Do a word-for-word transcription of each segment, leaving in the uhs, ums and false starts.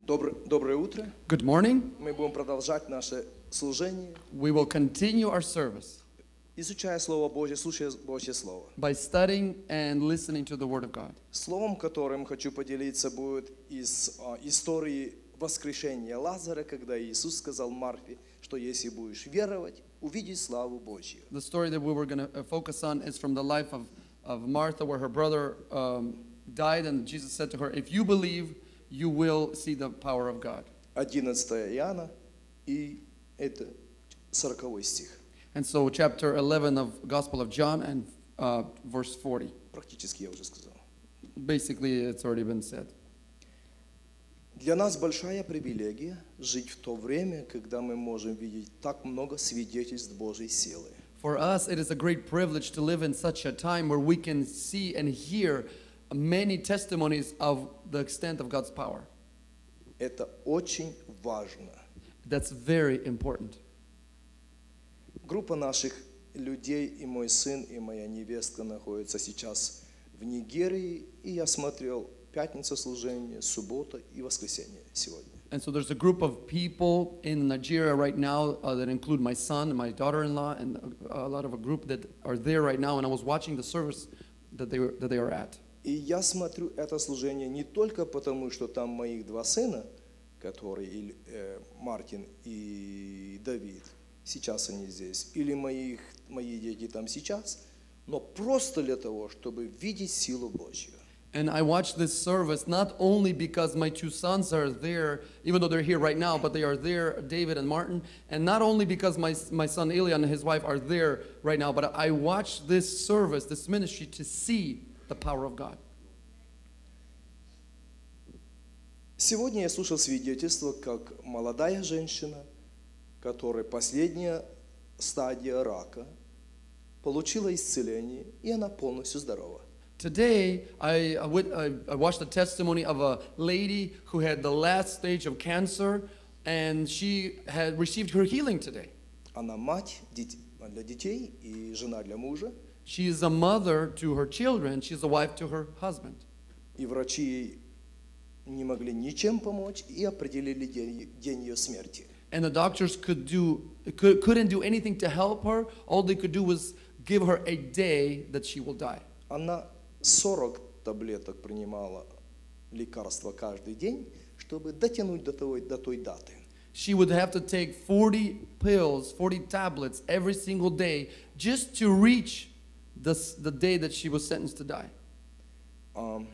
Доброе, доброе утро. Good morning. Мы будем продолжать наше служение, We will continue our service изучая Слово Божье, слушая Божье Слово. by studying and listening to the Word of God. Словом, которым хочу поделиться, будет из а, истории воскрешения Лазаря, когда Иисус сказал Марфе, что если будешь веровать, увидишь славу Божью. The story that we were going to focus on is from the life of, of Martha, where her brother um, died, and Jesus said to her, if you believe, you will see the power of God. одиннадцатое Иоанна, и это сороковой стих. And so chapter eleven of Gospel of John and uh, verse forty. Практически я уже сказал. Basically, it's already been said. Для нас большая привилегия жить в то время, когда мы можем видеть так много свидетельств Божьей силы. For us, it is a great privilege to live in such a time where we can see and hear many testimonies of the extent of God's power. Это очень важно. That's very important. Группа наших людей, и мой сын, и моя невестка находятся сейчас в Нигерии, и я смотрел пятница служение, суббота и воскресенье сегодня. And so there's a group of people in Nigeria right now uh, that include my son and my daughter-in-law and a, a lot of a group that are there right now. And I was watching the service that they were, that they are at. И я смотрю это служение не только потому, что там моих два сына, которые э, Мартин и Давид, сейчас они здесь, или моих, мои дети там сейчас, но просто для того, чтобы видеть силу Божью. And I watched this service not only because my two sons are there, even though they're here right now, but they are there, David and Martin, and not only because my, my son Ilya and his wife are there right now, but I watched this service, this ministry, to see the power of God. Сегодня я слушал свидетельство, как молодая женщина, которая последняя стадия рака, получила исцеление, и она полностью здорова. Today, I, I, wit- I I watched the testimony of a lady who had the last stage of cancer, and she had received her healing today. Она мать дит- для детей и жена для мужа, She is a mother to her children. She's a wife to her husband. и врачи ей не могли ничем помочь и определили день, день ее смерти. And the doctors could do, could, couldn't do anything to help her. All they could do was give her a day that she will die. Она сорок таблеток принимала лекарства каждый день, чтобы дотянуть до той, до той даты. She would have to take forty pills, forty tablets every single day just to reach the, the day that she was sentenced to die. А,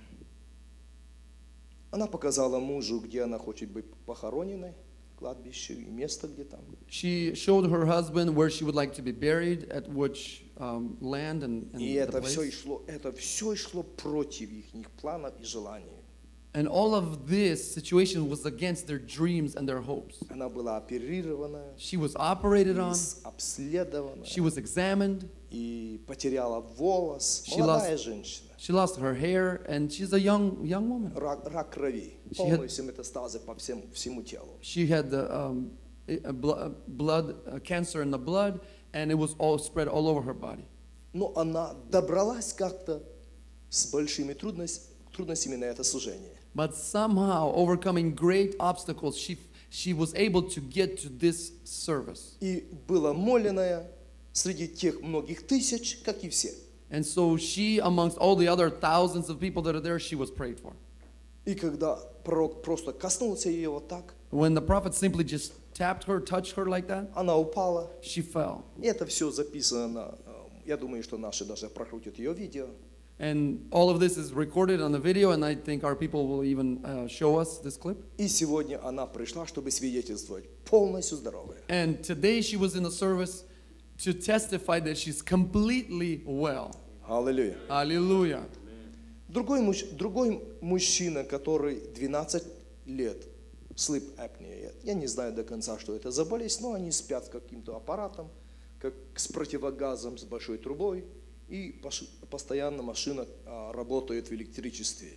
Она показала мужу, где она хочет быть похороненной, кладбище и место, где там. She showed her husband where she would like to be buried, at which um, land and, and И the это все place. шло, это все шло против их планов и желаний. And all of this situation was against their dreams and their hopes. Она была оперирована, She was operated и on, с- обследована, she was examined, и потеряла волос. She Молодая lost- женщина. she lost her hair, and she's a young young woman. Рак, рак крови. She had- Полностью метастазы по всем, всему телу. She had the um, a blo- a blood uh, cancer in the blood, and it was all spread all over her body. Но она добралась как-то с большими трудностями, трудностями на это служение. But somehow, overcoming great obstacles, she she was able to get to this service. И была моленная среди тех многих тысяч, как и все. And so she, amongst all the other thousands of people that are there, she was prayed for. И когда пророк просто коснулся ее вот так, When the prophet simply just tapped her, touched her like that, она упала. she fell. И это все записано. э, Я думаю, что наши даже прокрутят ее видео. And all of this is recorded on the video, and I think our people will even uh, show us this clip. И сегодня она пришла, чтобы свидетельствовать, полностью здоровая. And today she was in the service to testify that she's completely well. Аллилуйя. Hallelujah. Другой, муж- другой мужчина, который двенадцать лет, sleep apnea, я не знаю до конца, что это за болезнь, но они спят с каким-то аппаратом, как с противогазом, с большой трубой, и пош- постоянно машина а, работает в электричестве.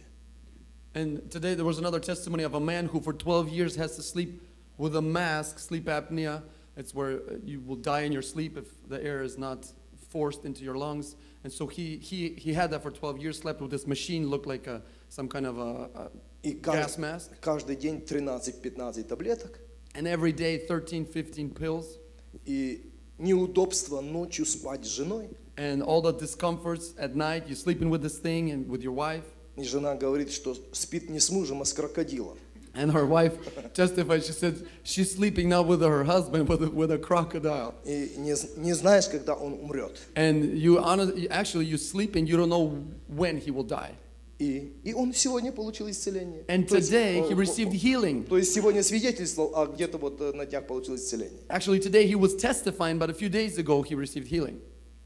And today there was another testimony of a man who for twelve years has to sleep with a mask, sleep apnea. It's where uh, you will die in your sleep if the air is not forced into your lungs. And so he he he had that for twelve years, slept with this machine, looked like a some kind of a, a И gas каждый, mask. каждый день тринадцать-пятнадцать таблеток. And every day thirteen, fifteen pills. И неудобство ночью спать с женой. And all the discomforts at night, you're sleeping with this thing and with your wife. И жена говорит, что спит не с мужем, а с крокодилом. And her wife testified, she said she's sleeping now with her husband, with a, with a crocodile. И не, не знаешь, когда он умрет. And you honestly, actually, you sleep and you don't know when he will die. И, и он сегодня получил исцеление. And То есть, today о, he received healing. То есть сегодня свидетельствовал, а где-то вот э, на днях получил исцеление. Actually, today he was testifying, but a few days ago he received healing.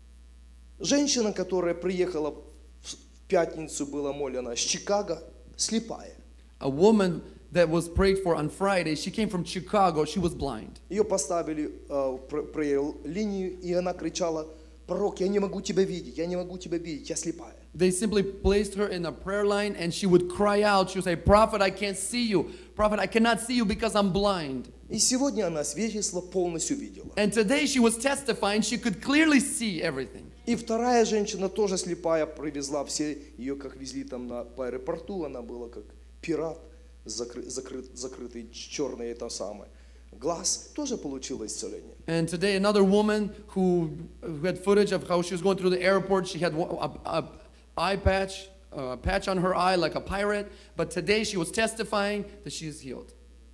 Женщина, которая приехала в пятницу, была молена с Чикаго, слепая. A woman that was prayed for on Friday, she came from Chicago, she was blind. Ее поставили э, в прейл-линию, и она кричала: «Пророк, я не могу тебя видеть, я не могу тебя видеть, я слепая». They simply placed her in a prayer line and she would cry out, she would say, "Prophet, I can't see you. Prophet, I cannot see you because I'm blind." И сегодня она свидетельство полностью видела. And today she was testifying, she could clearly see everything. И вторая женщина, тоже слепая, привезла все, ее как везли там на, по аэропорту, она была как пират, закры, закрыт, закрытый, черный это самое. Глаз тоже получила исцеление. And today another woman who, who had footage of how she was going through the airport, she had a, a, a eye patch, a patch on her eye like a pirate, but today she was testifying that she is healed.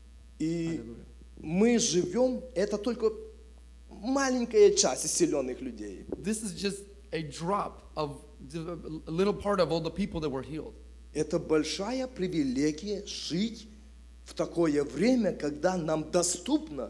И мы живем, это только маленькая часть исцеленных людей. This is just a drop of a little part of all the people that were healed. Это большая привилегия жить в такое время, когда нам доступно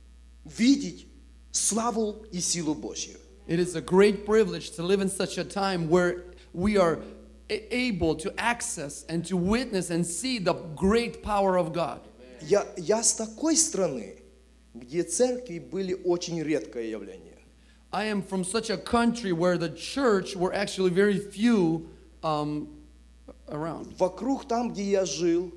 видеть славу и силу Божью. It is a great privilege to live in such a time where we are a- able to access and to witness and see the great power of God. Я, я с такой страны, где церкви были очень редкое явление. I am from such a country where the church were actually very few um, around. Вокруг там, где я жил,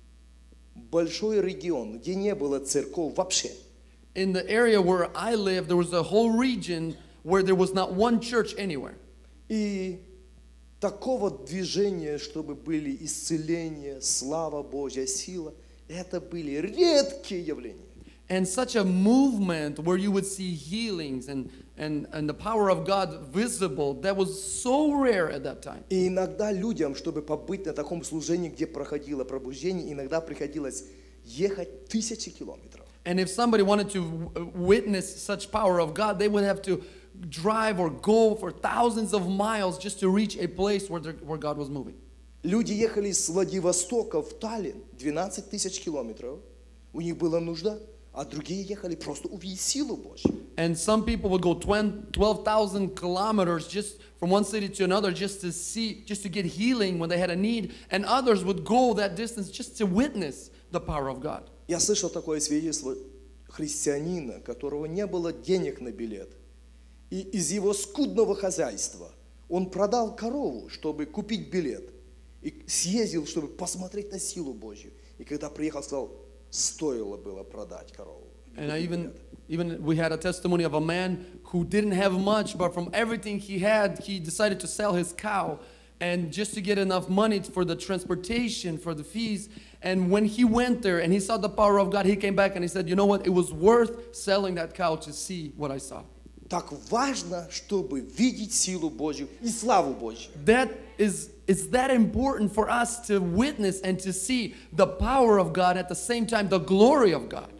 большой регион, где не было церков вообще. In the area where I live, there was a whole region where there was not one church anywhere. И такого движения, чтобы были исцеления, слава Божья, сила, это были редкие явления. And such a movement where you would see healings and, and, and the power of God visible, that was so rare at that time. И иногда людям, чтобы побыть на таком служении, где проходило пробуждение, иногда приходилось ехать тысячи километров. And if somebody wanted to w- witness such power of God, they would have to drive or go for thousands of miles just to reach a place where, there- where God was moving. Люди ехали с Владивостока в Таллин двенадцать тысяч километров, у них была нужда, а другие ехали просто увидеть силу Божью. And some people would go twelve thousand kilometers just from one city to another just to see, just to get healing when they had a need. And others would go that distance just to witness the power of God. Я слышал такое свидетельство христианина, которого не было денег на билет. И из его скудного хозяйства он продал корову, чтобы купить билет. И съездил, чтобы посмотреть на силу Божью. И когда приехал, сказал, стоило было продать корову. And I even, even we had a testimony of a man who didn't have much, but from everything he had, he decided to sell his cow, and just to get enough money for the transportation, for the fees. And when he went there and he saw the power of God, he came back and he said, "You know what? It was worth selling that cow to see what I saw." Так важно, чтобы видеть силу Божью и славу Божью. That is, it's that important for us to witness and to see the power of God at the same time, the glory of God.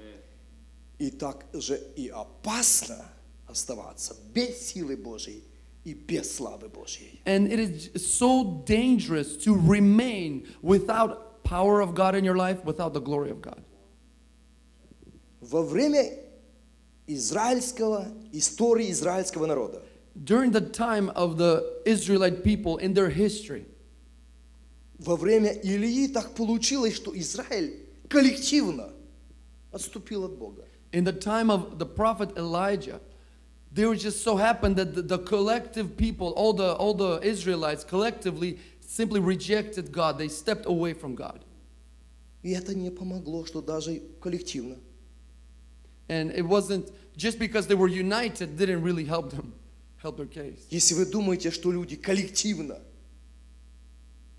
И так же и опасно оставаться без силы Божьей и без славы Божьей. And it is so dangerous to remain without power of God in your life, without the glory of God. Во время израильского, истории израильского народа, During the time of the Israelite people in their history, во время Илии так получилось, что Израиль коллективно отступил от Бога. in the time of the prophet Elijah, there was just so happened that the, the collective people, all the, all the Israelites collectively simply rejected God. They stepped away from God. И это не помогло, что даже коллективно. And it wasn't just because they were united, didn't really help them, help their case. Если вы думаете, что люди коллективно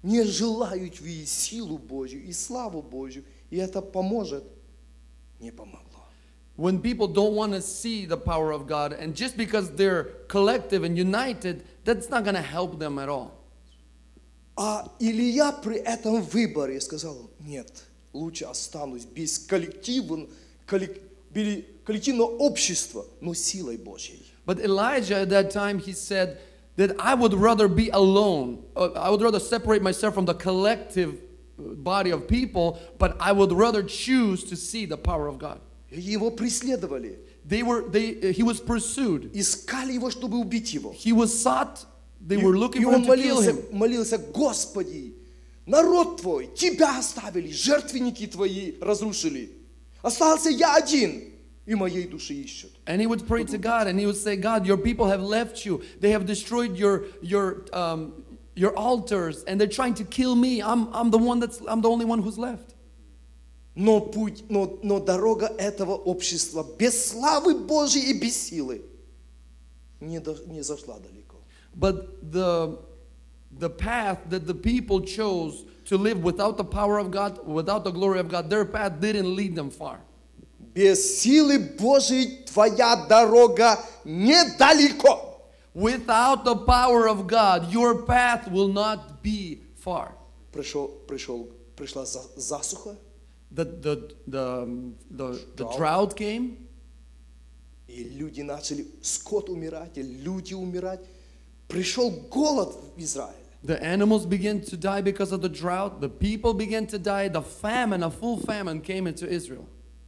не желают видеть силу Божью и славу Божью, и это поможет, не помогло. When people don't want to see the power of God, and just because they're collective and united, that's not going to help them at all. А Илья при этом выборе сказал, нет, лучше останусь без коллектива, коллек- без коллективного общества, но силой Божьей. But Elijah at that time, he said that I would rather be alone. Uh, I would rather separate myself from the collective body of people, but I would rather choose to see the power of God. Его преследовали, They were, they, he was pursued. искали его, чтобы убить его. He was sought. They И, were looking и for он him to kill молился, him. молился, Господи, народ Твой, Тебя оставили, жертвенники Твои разрушили. Остался я один, и моей души ищут. And he would pray to God, and he would say, God, your people have left you. They have destroyed your your um, your altars, and they're trying to kill me. I'm I'm the one that's I'm the only one who's left. Но путь, но, но дорога этого общества без славы Божьей и без силы не, до, не зашла далеко. But the the path that the people chose to live without the power of God, without the glory of God, their path didn't lead them far. Без силы Божьей твоя дорога недалеко. Without the power of God, your path will not be far. Пришел, пришел, пришла за- засуха, The the the um, the, the Drought. drought came, и люди начали, скот умирать, и люди умирать. Пришел голод в Израиль. the animals began to die because of the drought, the people began to die, the famine, a full famine came into Israel.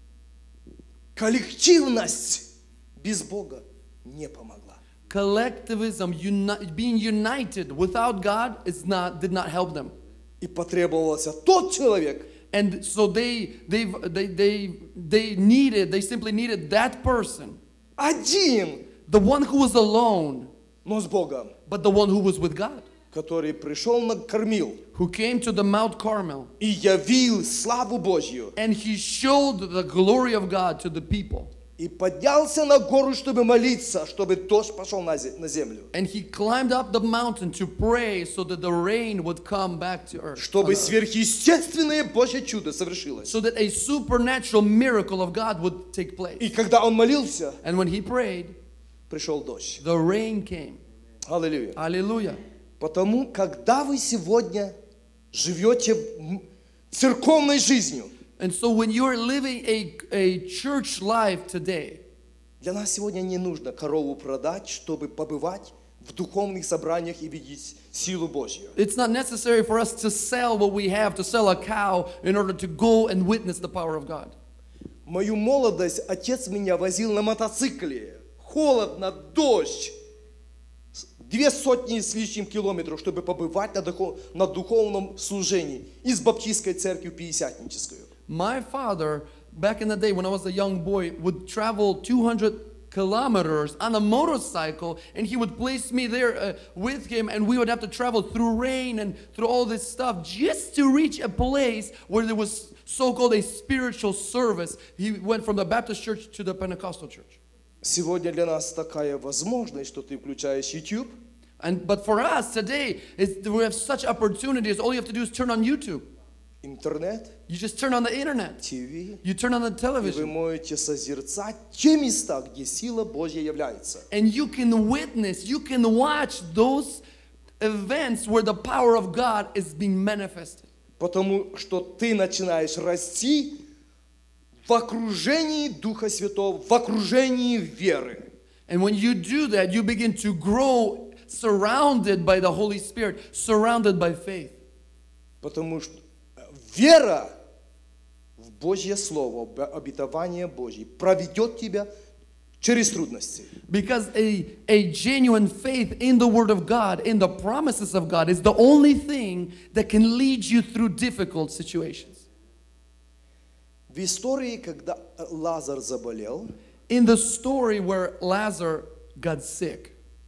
Коллективность без Бога не помогла. Collectivism, uni- being united without God, is not did not help them. И потребовался тот человек, And so they they they they they needed they simply needed that person, один, the one who was alone, но с Богом, but the one who was with God, который пришел, накормил who came to the Mount Carmel, и явил славу Божью. and he showed the glory of God to the people. И поднялся на гору, чтобы молиться, чтобы дождь пошел на зе- на землю. And he climbed up the mountain to pray so that the rain would come back to earth. on Чтобы earth. сверхъестественное Божье чудо совершилось. So that a supernatural miracle of God would take place. И когда он молился, And when he prayed, пришел дождь. the rain came. Аллилуйя. Hallelujah. Потому, когда вы сегодня живете м- церковной жизнью, And so when you're living a, a church life today, для нас сегодня не нужно корову продать, чтобы побывать в духовных собраниях и видеть силу Божью. it's not necessary for us to sell what we have, to sell a cow in order to go and witness the power of God. Мою молодость отец меня возил на мотоцикле. Холодно, дождь. Две сотни с лишним километров, чтобы побывать на, духов, на духовном служении из баптистской церкви в Пятидесятническую. My father, back in the day when I was a young boy, would travel two hundred kilometers on a motorcycle, and he would place me there uh, with him, and we would have to travel through rain and through all this stuff just to reach a place where there was so-called a spiritual service. He went from the Baptist church to the Pentecostal church. Сегодня для нас такая возможность, что ты включаешь YouTube, And but for us today, it's, we have such opportunities. All you have to do is turn on YouTube. интернет, You just turn on the internet. ТВ, You turn on the и вы television. можете созерцать те места, где сила Божья является. And you can witness, you can watch those events where the power of God is being manifested. Потому что ты начинаешь расти в окружении Духа Святого, в окружении веры. And when you do that, you begin to grow surrounded by the Holy Spirit, surrounded by faith. Потому что вера в Божье Слово, в обетование Божье проведет тебя через трудности. Because a, a genuine faith in the Word of God, in the promises of God, is the only thing that can lead you through difficult situations. В истории, когда Лазарь заболел, In the story where Lazarus got sick,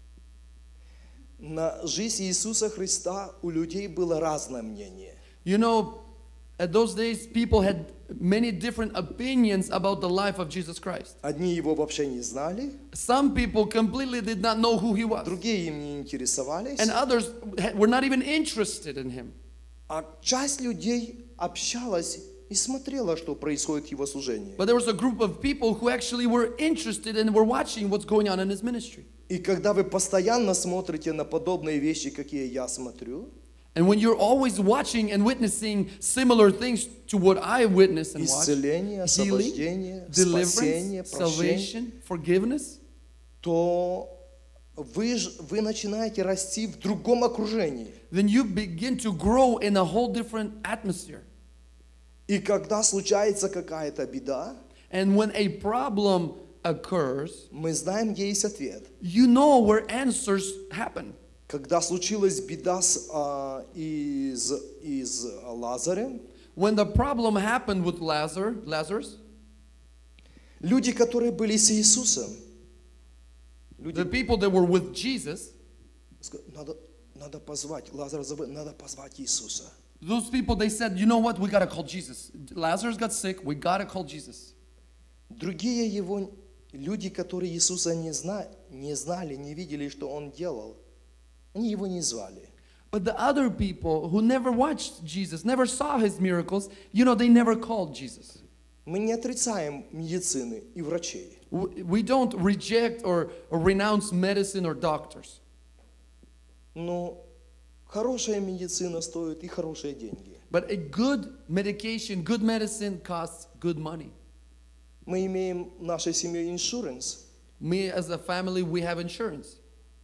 на жизнь Иисуса Христа у людей было разное мнение. you know, at those days, people had many different opinions about the life of Jesus Christ. Одни его вообще не знали, Some people completely did not know who he was, другие им не интересовались. and others ha- were not even interested in him. А часть людей общалась и смотрела, что происходит в его служении. But there was a group of people who actually were interested and were watching what's going on in his ministry. И когда вы постоянно смотрите на подобные вещи, какие я смотрю, And when you're always watching and witnessing similar things to what I witness and watch, исцеление, освобождение, спасение, deliverance, прощение, salvation, forgiveness, то вы, ж- вы начинаете расти в другом окружении. then you begin to grow in a whole different atmosphere. И когда случается какая-то беда, And when a problem occurs, мы знаем, где есть ответ. you know where answers happen. Когда случилась беда с, а, из, из Лазарем, When the problem happened with Lazarus, Lazarus, люди, которые были с Иисусом, люди, the people that were with Jesus, ска- надо, надо позвать, Лазаря зовут, надо позвать Иисуса. those people, they said, you know what, we got to call Jesus. Lazarus got sick, we got to call Jesus. Другие его люди, которые Иисуса не, зна, не знали, не видели, что Он делал, они его не звали. But the other people who never watched Jesus, never saw his miracles, you know, they never called Jesus. Мы не отрицаем медицины и врачей. We we don't reject or, or renounce medicine or doctors. Но хорошая медицина стоит и хорошие деньги. But a good medication, good medicine costs good money. Мы имеем в нашей семье иншуранс, Me as a family, we have insurance.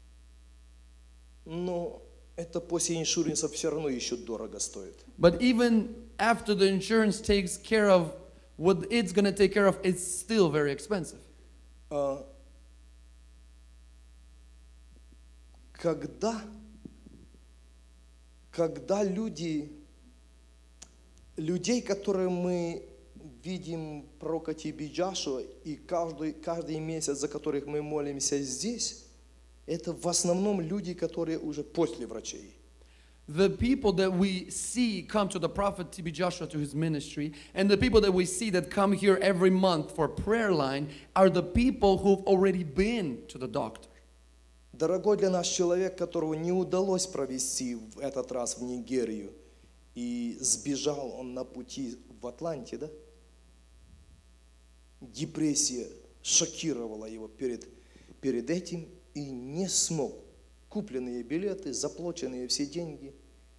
но это после иншуранса все равно еще дорого стоит. But even after the insurance takes care of what it's going to take care of, it's still very expensive. А, Когда, когда люди, людей, которые мы видим пророка Ти Би Джошуа, и каждый, каждый месяц, за которых мы молимся здесь, это в основном люди, которые уже после врачей. The people that we see come to the prophet T B Joshua to his ministry, and the people that we see that come here every month for prayer line are the people who've already been to the doctor. Дорогой для нас человек, которого не удалось провести в этот раз в Нигерию, и сбежал он на пути в Атланте, да? Депрессия шокировала его перед, перед этим и не смог. Купленные билеты, заплаченные все деньги.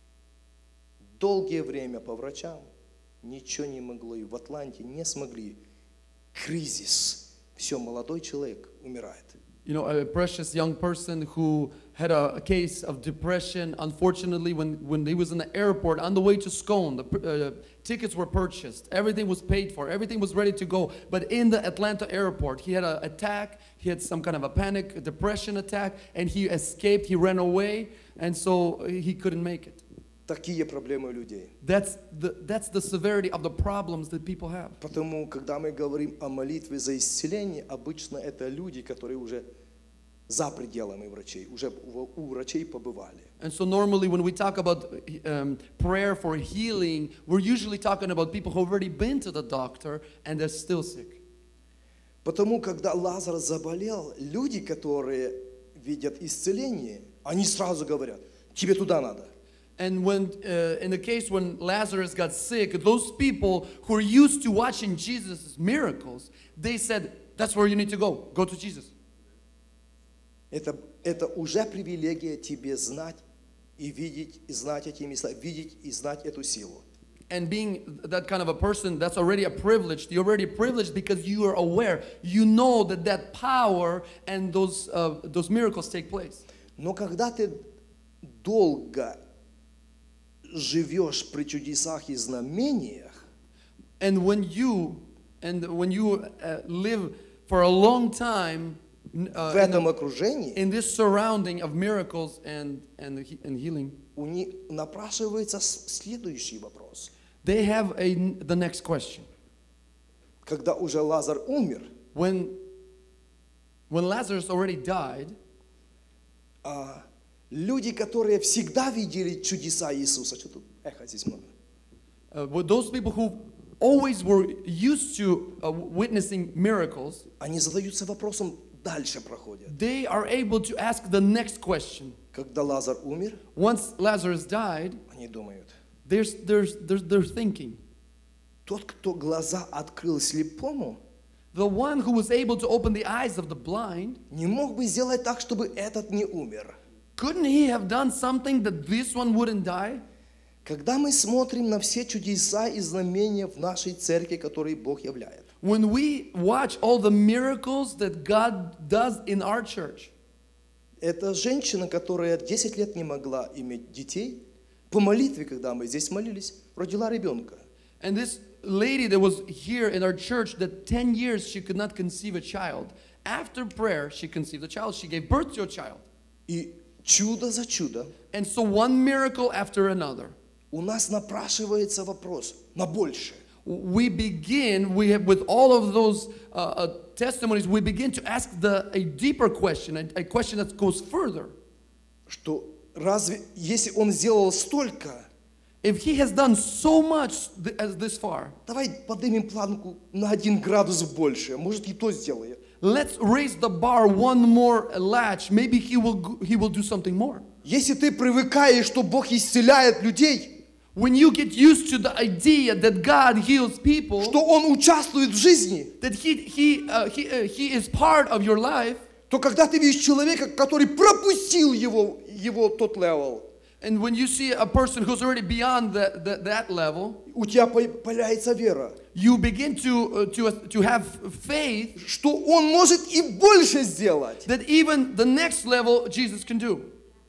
Долгое время по врачам ничего не могло. И в Атланте не смогли. Кризис. Все, молодой человек умирает. You know, a precious young person who had a, a case of depression. Unfortunately, when, when he was in the airport on the way to Scone, the uh, tickets were purchased. Everything was paid for. Everything was ready to go. But in the Atlanta airport, he had an attack. He had some kind of a panic, a depression attack, and he escaped. He ran away, and so he couldn't make it. Такие проблемы у людей. That's the, that's the severity of the problems that people have. Потому, когда мы говорим о молитве за исцеление, обычно это люди, которые уже за пределами врачей, уже у у врачей побывали. And so normally when we talk about um, prayer for healing, we're usually talking about people who've already been to the doctor and they're still sick. Потому, когда Лазарь заболел, люди, которые видят исцеление, они сразу говорят, тебе туда надо. And when, uh, in the case when Lazarus got sick, those people who are used to watching Jesus' miracles, they said, that's where you need to go. Go to Jesus. Это, это уже привилегия тебе знать и видеть, и знать эти места, видеть и знать эту силу. And being that kind of a person, that's already a privilege. You're already privileged because you are aware. You know that that power and those, uh, those miracles take place. Но когда ты долго живешь при чудесах и знамениях, And when you, and when you uh, live for a long time uh, в этом окружении, in this surrounding of miracles and, and, he- and healing, у них напрашивается с- следующий вопрос. they have a, the next question. Когда уже Лазарь умер, When, when Lazarus already died, а люди, которые всегда видели чудеса Иисуса, что тут эхо здесь много, uh, with those people who always were used to uh, witnessing miracles, они задаются вопросом, дальше проходят. they are able to ask the next question. Когда Лазарь умер, Once Lazarus died, они думают, they They're, they're, they're, they're thinking. Тот, кто глаза открыл слепому, The one who was able to open the eyes of the blind, не мог бы сделать так, чтобы этот не умер. couldn't he have done something that this one wouldn't die? Когда мы смотрим на все чудеса и знамения в нашей церкви, которые Бог являет, When we watch all the miracles that God does in our church, эта женщина, которая десять лет не могла иметь детей, по молитве, когда мы здесь молились, родила ребенка. and this lady that was here in our church that ten years she could not conceive a child, after prayer she conceived a child, she gave birth to a child. И чудо за чудо And so one miracle after another. у нас напрашивается вопрос на большее. We begin, we have, with all of those uh, uh, testimonies, we begin to ask the, a deeper question, a, a question that goes further. Что разве, если Он сделал столько, If he has done so much th- as this far, давай поднимем планку на один градус больше, может и то сделает. let's raise the bar one more latch. Maybe he will, go- he will do something more. Если ты привыкаешь, что Бог исцеляет людей, When you get used to the idea that God heals people, что Он участвует в жизни, that he, he, uh, he, uh, he is part of your life, то когда ты видишь человека, который пропустил его, его тот левел, and when you see a person who's already beyond that, that, that level, у тебя появляется вера, you begin to, uh, to, uh, to have faith что Он может и больше сделать. that even the next level Jesus can do.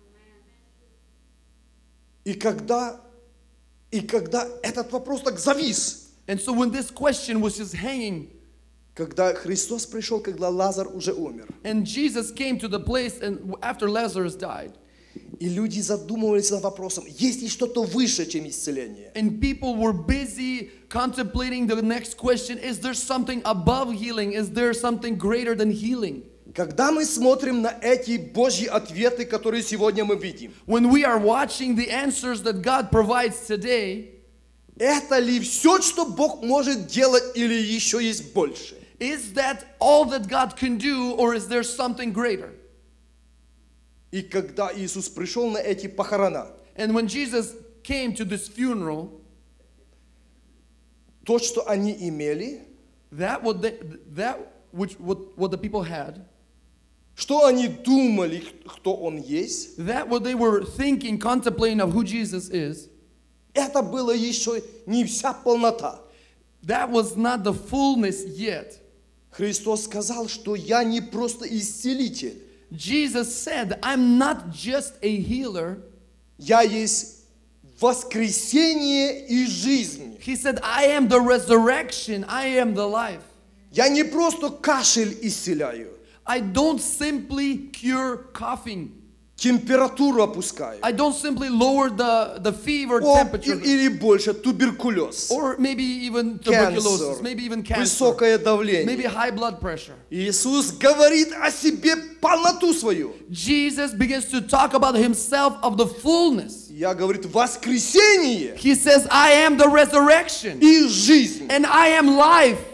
И когда, и когда этот вопрос так завис, And so when this question was just hanging, когда Христос пришел, когда Лазар уже умер, and Jesus came to the place and after Lazarus died, и люди задумывались над вопросом, есть ли что-то выше, чем исцеление? and people were busy contemplating the next question, is there something above healing? Is there something greater than healing? Когда мы смотрим на эти Божьи ответы, которые сегодня мы видим, When we are watching the answers that God provides today, это ли все, что Бог может делать, или еще есть больше? is that all that God can do, or is there something greater? И когда Иисус пришел на эти похорона, And when Jesus came to this funeral, то, что они имели, that what they, that which what, what the people had, что они думали, кто Он есть, that what they were thinking, contemplating of who Jesus is, это было еще не вся полнота. that was not the fullness yet. Христос сказал, что я не просто исцелитель, Jesus said, I'm not just a healer. я есть воскресение и жизнь. He said, I am the resurrection. I am the life. Я не просто кашель исцеляю, I don't simply cure coughing. температуру опускаю. I don't simply lower the, the fever О, temperature. и- или больше, туберкулез, Or maybe even tuberculosis, cancer, maybe even cancer, высокое maybe давление. high blood pressure. Иисус говорит о себе полноту свою. Jesus begins to talk about himself of the fullness. Я, говорит, воскресение He says, I am the resurrection и жизнь. and I am life.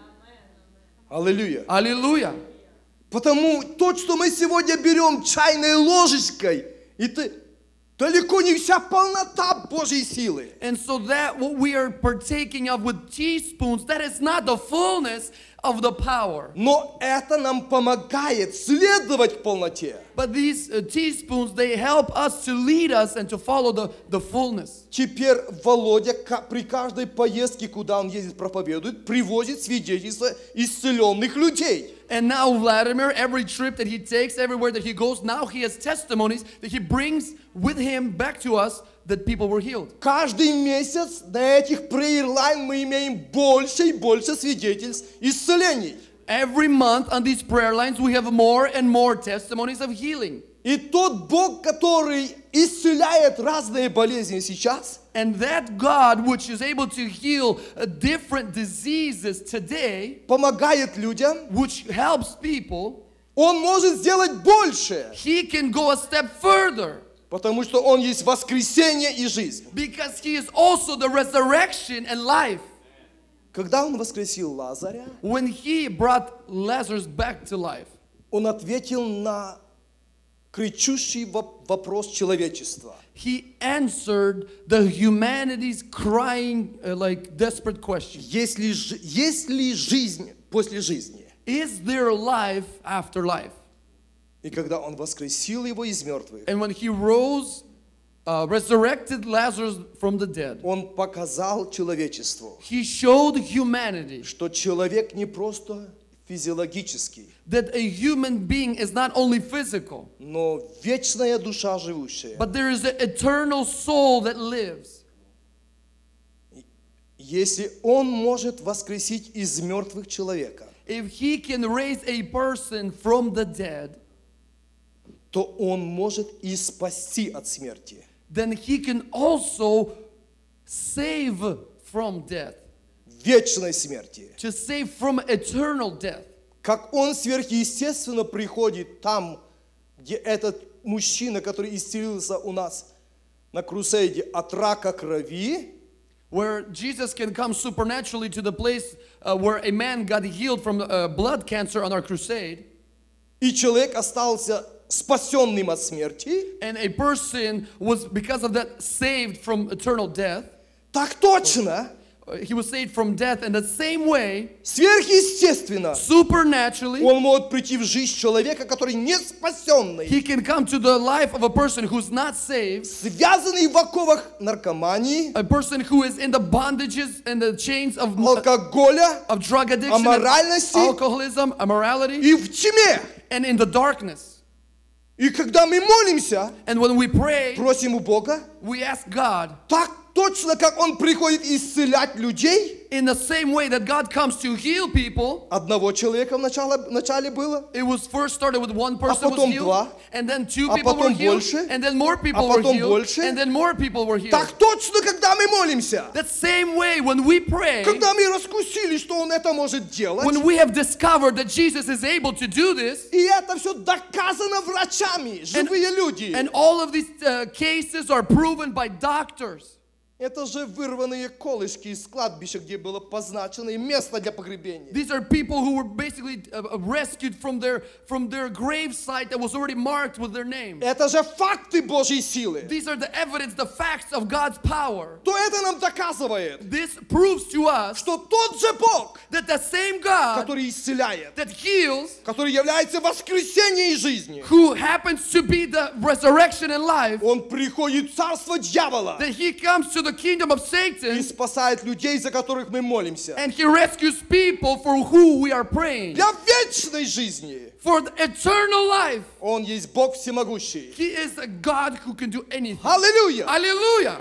Аллилуйя. Hallelujah. Потому то, что мы сегодня берем чайной ложечкой, это далеко не вся полнота Божьей силы. And so that what we are partaking of with teaspoons, that is not the fullness of the power. Но это нам помогает следовать к полноте. But these uh, teaspoons, they help us to lead us and to follow the, the fullness. Теперь Володя ка- при каждой поездке, куда он ездит, проповедует, привозит свидетельства исцеленных людей. And now Vladimir, every trip that he takes, everywhere that he goes, now he has testimonies that he brings with him back to us that people were healed. Каждый месяц на этих prayer line мы имеем больше и больше свидетельств исцелений. Every month on these prayer lines, we have more and more testimonies of healing. И тот Бог, который исцеляет разные болезни сейчас, And that God, which is able to heal uh, different diseases today, помогает людям, which helps people, Он может сделать больше, he can go a step further потому что Он есть воскресение и жизнь. because he is also the resurrection and life. Когда Он воскресил Лазаря, When he brought Lazarus back to life, Он ответил на кричущий воп- вопрос человечества. He answered the humanity's crying, uh, like desperate question. Есть ли, жи- есть ли жизнь после жизни? Is there life after life? И когда Он воскресил его из мертвых, And when he rose, uh, resurrected Lazarus from the dead, Он показал человечеству, he showed humanity что человек не просто физиологический, that a human being is not only physical, но вечная душа живущая. but there is an eternal soul that lives. Если Он может воскресить из мертвых человека, If he can raise a person from the dead, то Он может и спасти от смерти. then he can also save from death, Вечной смерти. to save from eternal death. Как Он сверхъестественно приходит там, где этот мужчина, который исцелился у нас на крусейде от рака крови, Where Jesus can come supernaturally to the place uh, where a man got healed from uh, blood cancer on our crusade, и человек остался спасенным от смерти, and a person was, because of that, saved from eternal death. так точно, Uh, He was saved from death in the same way, сверхъестественно, supernaturally. Он может прийти в жизнь человека, который не спасенный, He can come to the life of a person who's not saved, связанный в оковах наркомании, a person who is in the bondages and the chains of, алкоголя of drug addiction, and аморальности alcoholism, immorality, и в тьме. and in the darkness. И когда мы молимся, And when we pray, просим у Бога, we ask God, так точно, как Он приходит исцелять людей, in the same way that God comes to heal people. одного человека вначале, вначале было, It was first started with one person was потом healed, два, and then two а people were потом healed, больше, and then more people а were потом healed, больше. and then more people were healed. так точно, когда мы молимся, That same way, when we pray, когда мы раскусили, что Он это может делать, when we have discovered that Jesus is able to do this, и это все доказано врачами, живые люди. and all of these uh, cases are proven by doctors. Это же вырванные колышки из кладбища, где было позначено место для погребения. These are people who were basically uh, rescued from their from their grave site that was already marked with their name. Это же факты Божьей силы. These are the evidence, the facts of God's power. То это нам доказывает, This proves to us что тот же Бог, that the same God который исцеляет, that heals, который является воскресением жизни, who happens to be the resurrection and life, Он приходит в царство дьявола that he comes to the kingdom of и Satan спасает людей, за которых мы молимся. and he rescues people for who we are praying. Для вечной жизни. For the eternal life. Он есть Бог всемогущий. He is a God who can do anything. Аллилуйя! Hallelujah.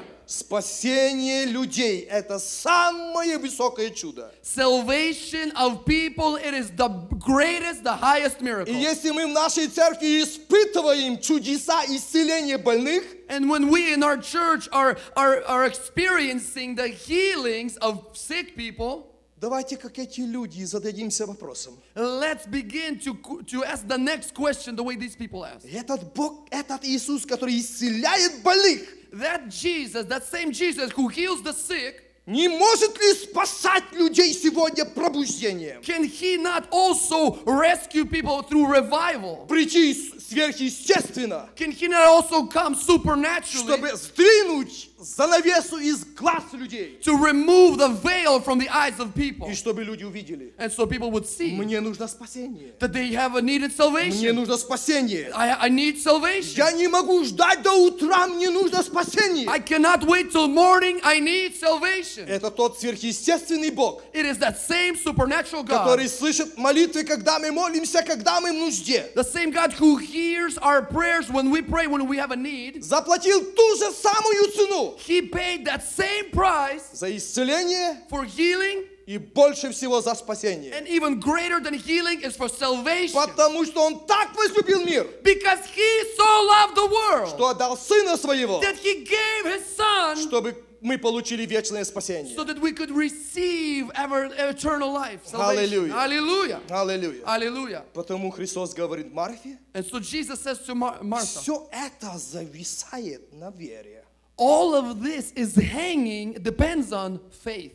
Спасение людей – это самое высокое чудо. Salvation of people, it is the greatest, the highest miracle. И если мы в нашей церкви испытываем чудеса исцеления больных, And when we in our church are, are, are experiencing the healings of sick people, давайте, как эти люди, зададимся вопросом. let's begin to, to ask the next question the way these people ask. Этот Бог, этот Иисус, который исцеляет больных, That Jesus, that same Jesus who heals the sick, не может ли спасать людей сегодня пробуждением? can he not also rescue people through revival? Прийти сверхъестественно, Can he not also come supernaturally чтобы сдвинуть занавесу из глаз людей. to remove the veil from the eyes of people? И чтобы люди увидели. And so people would see Мне нужно спасение. that they have a needed Мне salvation. нужно спасение. I, I need salvation. Я не могу ждать до утра, мне нужно спасение. I cannot wait till morning. I need salvation. Это тот сверхъестественный Бог, It is that same supernatural God, который слышит молитвы, когда мы молимся, когда мы в нужде. the same God who hears our prayers when we pray, when we have a need. Заплатил ту же самую цену He paid that same price за исцеление for healing, и больше всего за спасение. and even greater than healing is for salvation. Потому что Он так возлюбил мир, Because he so loved the world что отдал Сына Своего, that he gave his son чтобы мы получили вечное спасение. so that we could receive ever eternal life. Salvation. Hallelujah. Hallelujah. Аллилуйя. Hallelujah. Потому Христос говорит Марфе, And so Jesus says to Mar- Martha, все это зависает на вере. all of this is hanging, depends on faith.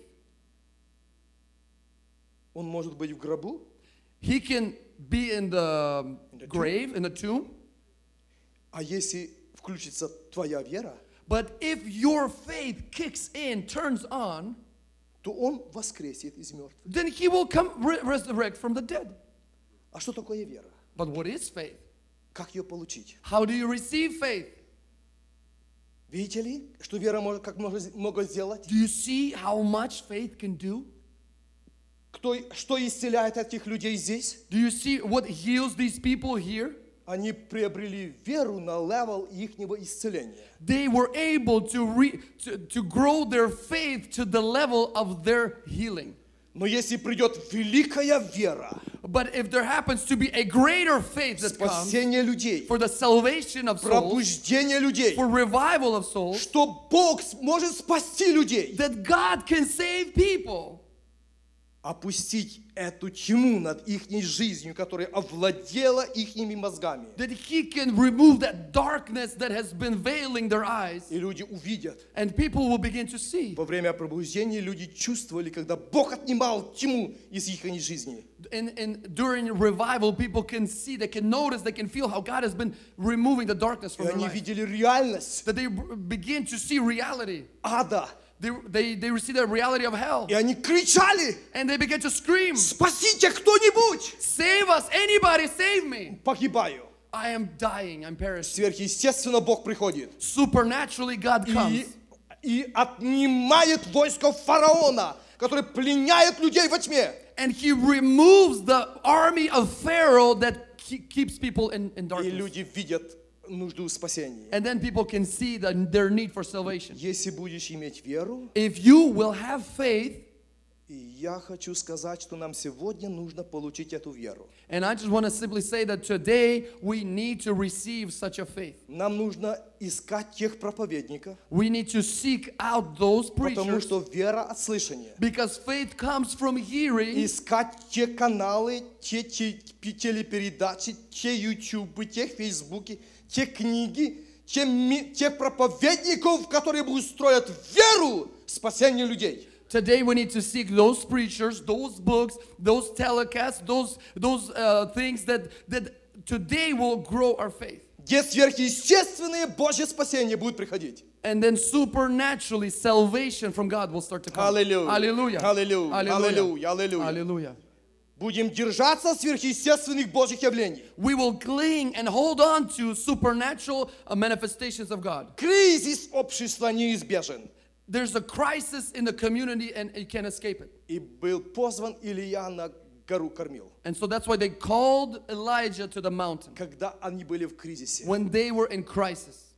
Он может быть в гробу, He can be in the grave, in the tomb, А если включится твоя вера, But if your faith kicks in, turns on, то Он воскресит из мертвых. then he will come re- resurrect from the dead. А что такое вера? But what is faith? Как ее получить? How do you receive faith? Видите ли, что вера может как много, много сделать? Do you see how much faith can do? Кто, что исцеляет этих людей здесь? Do you see what heals these people here? Они приобрели веру на левел ихнего исцеления. They were able to, re- to, to grow their faith to the level of their healing. Но если придет великая вера, But if there happens to be a greater faith that comes спасение людей, for the salvation of souls, пробуждение людей, for revival of souls, что Бог может спасти людей, that God can save people, опустить эту тьму над их жизнью, которая овладела ихними мозгами. that He can remove that darkness that has been veiling their eyes, И люди увидят. and people will begin to see. Во время пробуждения люди чувствовали, когда Бог отнимал тьму из их жизни. And, and during revival, people can see, they can notice, they can feel how God has been removing the darkness И from their они life. видели реальность That they b- begin to see reality. ада. They, they, they see the reality of hell. И они кричали: And they begin to scream, спасите кто-нибудь! save us, anybody save me. Погибаю. I am dying, I'm perishing. Сверхъестественно Бог приходит. Supernaturally, God comes. И, и отнимает войско фараона, который пленяет людей во тьме. And He removes the army of Pharaoh that ke- keeps people in, in И darkness. люди видят нужду спасения. And then people can see the, their need for salvation. Если будешь иметь веру, If you will have faith, и я хочу сказать, что нам сегодня нужно получить эту веру. and I just want to simply say that today we need to receive such a faith. Нам нужно искать тех проповедников, We need to seek out those потому preachers что вера от слышания. because faith comes from hearing. Искать те каналы, те, те телепередачи, те ютубы, те фейсбуки, те книги, те, ми- тех проповедников, которые будут строить веру в спасение людей. Today we need to seek those preachers, those books, those telecasts, those those uh, things that that today will grow our faith. Где сверхъестественное Божье спасение будет приходить. And then supernaturally salvation from God will start to come. Hallelujah. Hallelujah. Hallelujah. Hallelujah. Hallelujah. Hallelujah. Будем держаться сверхъестественных Божьих явлений. We will cling and hold on to supernatural uh, manifestations of God. Кризис общества неизбежен. There's a crisis in the community and you can't escape it. И был позван Илия на гору Кармил. And so that's why they called Elijah to the mountain Когда они были в кризисе. when they were in crisis.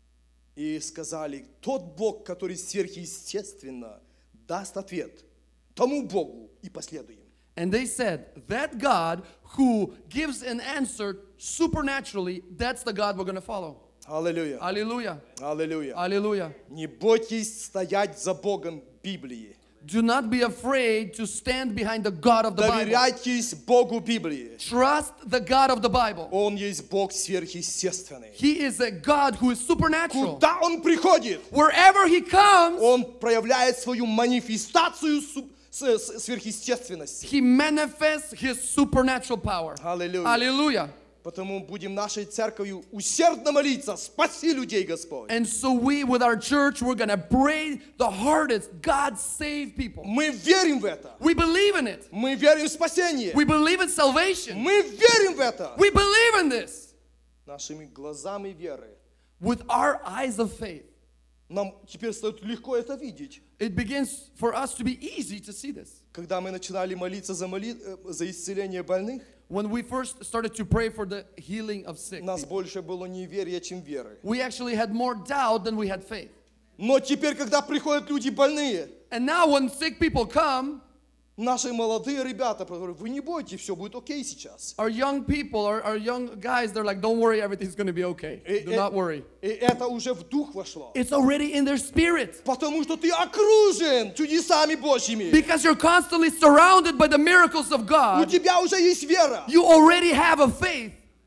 И сказали: тот Бог, который сверхъестественно даст ответ, тому Богу и последуем. And they said, that God who gives an answer supernaturally, that's the God we're going to follow. Аллилуйя. Hallelujah. Аллилуйя. Hallelujah. Не бойтесь стоять за Богом Библии. Do not be afraid to stand behind the God of the Bible. Доверяйтесь Богу Библии. Trust the God of the Bible. Он есть Бог сверхъестественный. He is a God who is supernatural. Куда Он приходит, Wherever He comes, Он проявляет свою манифестацию су- с- с- сверхъестественности. He manifests His supernatural power. Hallelujah. Hallelujah. Потому будем нашей церковью усердно молиться: спаси людей, Господь. And so we, with our church, we're going to pray the hardest. God save people. Мы верим в это. We believe in it. Мы верим в спасение. We believe in salvation. Мы верим в это. We believe in this. Нашими глазами веры. With our eyes of faith, Нам теперь стает легко это видеть. it begins for us to be easy to see this. Когда мы начинали молиться за, моли... э, за исцеление больных, When we first started to pray for the healing of sick у нас people, больше было неверия, чем веры. we actually had more doubt than we had faith. Но теперь, когда приходят люди больные, And now when sick people come, наши молодые ребята говорят: вы не бойтесь, все будет окей сейчас. our young people, our, our young guys, they're like, don't worry, everything's going to be okay. И, Do э- not worry. и это уже в дух вошло. It's already in their spirit. Потому что ты окружен чудесами Божьими. Because you're constantly surrounded by the miracles of У God, тебя уже есть вера. you already have a faith.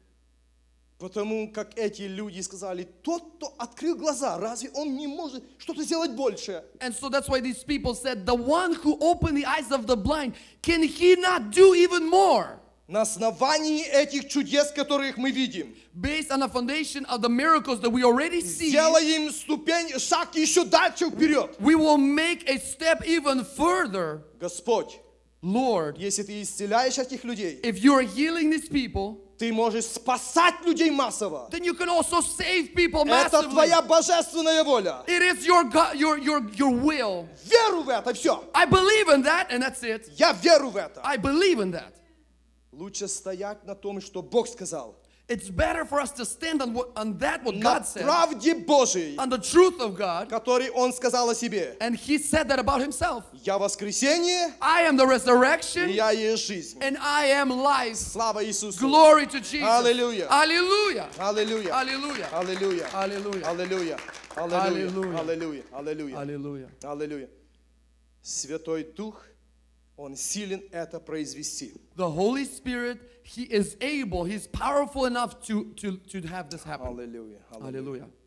Потому как эти люди сказали: тот, кто открыл глаза, разве он не может что-то сделать больше? And so that's why these people said, the one who opened the eyes of the blind, can he not do even more? на основании этих чудес, которых мы видим, based on the foundation of the miracles that we already see, сделаем ступень, шаг еще дальше вперед. we will make a step even further. Господь, Lord, если ты исцеляешь этих людей, if you are healing these people, ты можешь спасать людей массово. then you can also save people Это massively. твоя божественная воля. It is your God, your your your will. Веру в это, все. I believe in that, and that's it. Я верю в это. I believe in that. Лучше стоять на том, что Бог сказал. It's better for us to stand on what on that what На God said, правде Божией, on the truth of God, который Он сказал о себе. and He said that about Himself. Я воскресение, I am the и resurrection, я есть жизнь. and I am life. Слава Иисусу. Glory to Jesus. Hallelujah. Hallelujah. Аллилуйя. Hallelujah. Аллилуйя. Hallelujah. Аллилуйя. Аллилуйя. Аллилуйя. Аллилуйя. Hallelujah. Аллилуйя. Святой Дух, Он силен это произвести. The Holy Spirit, He is able, He's powerful enough to, to, to have this happen. Аллилуйя. Hallelujah.